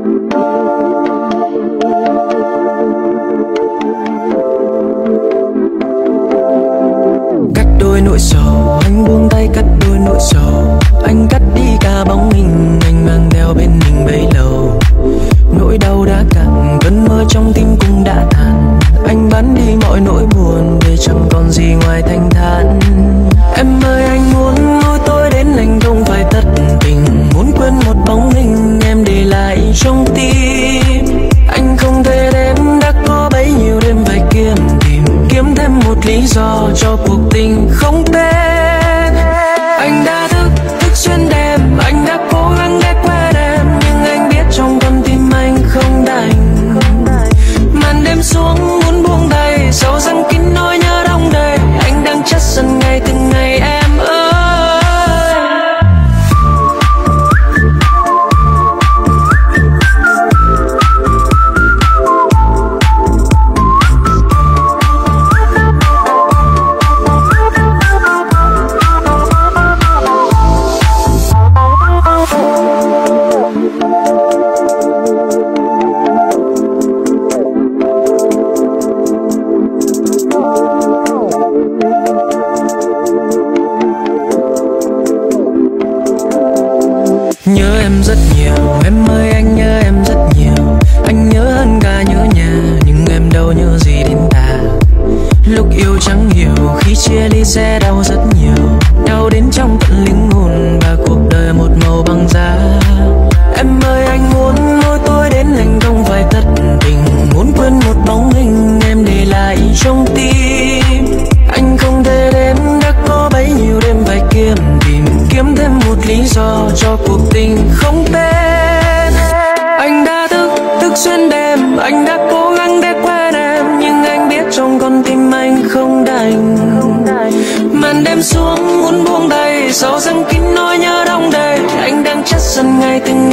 Cắt đôi nỗi sầu, anh buông tay cắt đôi nỗi sầu. Anh cắt đi cả bóng hình anh mang theo bên mình bấy lâu. Nỗi đau đã cạn, cơn mơ trong tim cũng đã tàn. Anh bán đi mọi nỗi buồn để chẳng còn gì ngoài thanh thản. Em ơi anh muốn lối tôi đến anh không phải thất tình. Muốn quên một bóng hình em để lại trong tim. Anh không thể đếm đã có bấy nhiêu đêm phải kiếm thêm một lý do cho cuộc tình không tên. Anh đã thức xuyên đêm, anh đã cố gắng để quên em, nhưng anh biết trong con tim anh không đành. Màn đêm xuống muốn buông tay, sầu răng kín nỗi nhớ đong đầy. Anh đang chất dần ngày từng ngày em ơi. Nhớ em rất nhiều, em ơi anh nhớ em rất nhiều. Anh nhớ hơn cả nhớ nhà, nhưng em đâu nhớ gì đến ta. Lúc yêu chẳng hiểu, khi chia ly sẽ đau rất nhiều. Đau đến trong tận linh hồn và cuộc đời một màu băng giá. Em ơi anh muốn lối tôi đến anh không phải thất tình. Muốn quên một bóng hình em để lại trong tim. Anh không thể đếm đã có bấy nhiêu đêm phải kiếm thêm một lý do cho cuộc tình không tên. Anh đã thức xuyên đêm, anh đã cố gắng để quên em, nhưng anh biết trong con tim anh không đành. Màn đêm xuống muốn buông tay, sầu răng kín nỗi nhớ đong đầy. Anh đang chất dần ngày từng